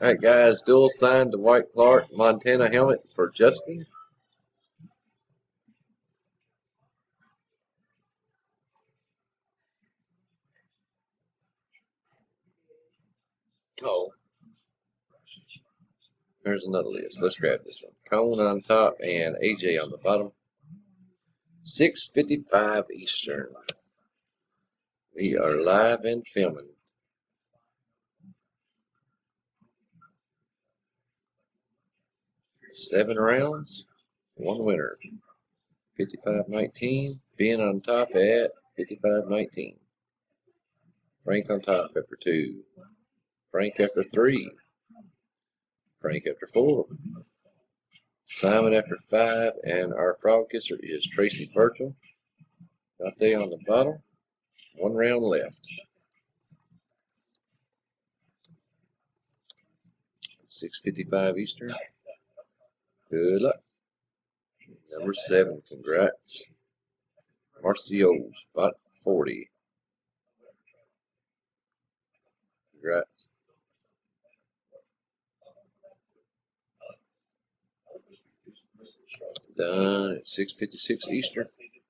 Alright guys, dual signed the White Clark Montana helmet for Justin. Oh. There's another list. Let's grab this one. Cone on top and AJ on the bottom. 6:55 Eastern. We are live and filming. Seven rounds, one winner. 55-19. Ben on top at 55-19. Frank on top after 2. Frank after 3. Frank after 4. Simon after 5. And our frog kisser is Tracy Virgil. Got there on the bottom. One round left. 6:55 Eastern. Good luck. Number 7, congrats. Marcio, spot 40. Congrats. Done at 6:56 Eastern.